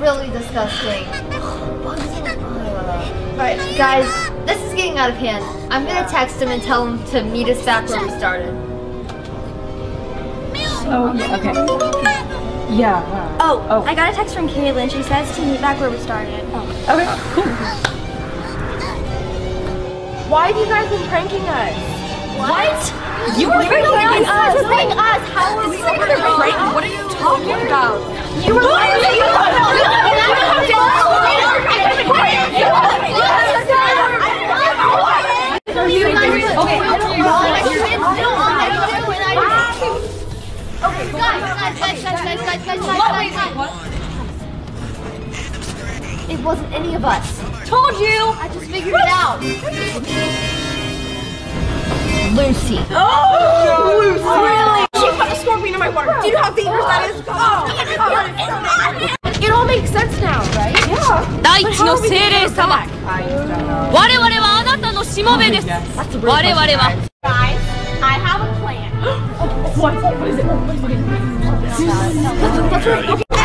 really disgusting. Alright, guys, this is getting out of hand. I'm gonna text him and tell him to meet us back where we started. Oh, yeah, okay. Yeah. Oh, I got a text from Caitlin. She says to meet back where we started. Okay, cool. Why have you guys been pranking us? What? You were pranking us! How are we over the prank? What are you talking about? You were lying! Guys. It wasn't any of us. Told you! I just figured it out. Lucy. Oh! Lucy! Really? She put a scorpion in my water. Do you know how dangerous that is? It all makes sense now, right? Yeah. 第一の精霊様。我々はあなたのしもべです。我々は。 Guys, I have a plan. What? What is it? Let's